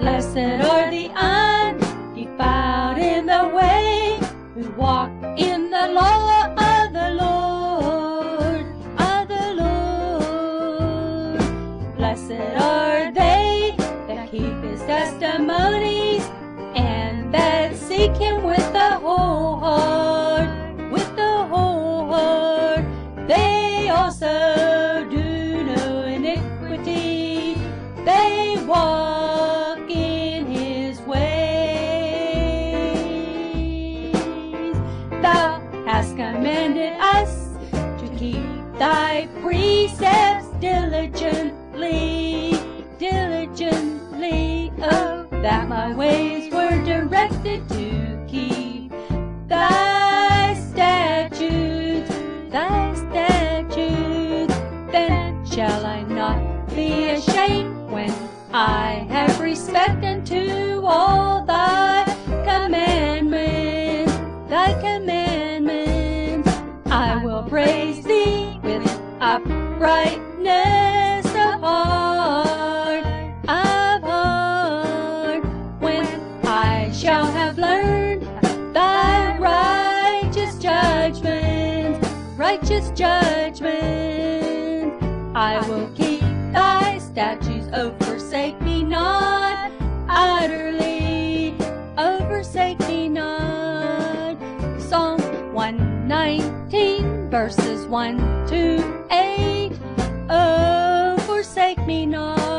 Blessed are the undefiled in the way, who walk in the law of the Lord, of the Lord. Blessed are they that keep his testimonies, and that seek him with the whole heart, with the whole heart. They also do no iniquity, they walk in his ways. Thou hast commanded us to keep thy precepts diligently, diligently. Oh, that my ways were directed to keep thy statutes, thy statutes. Then shall I not be ashamed when I have respect unto all thy commandments, thy commandments. I will praise thee with uprightness of heart, of heart, when I shall have learned thy righteous judgments, righteous judgments. I will keep thy statutes, oh, forsake me not utterly, oh, forsake me not. Psalm 119, verses 1 to 8. Oh, forsake me not.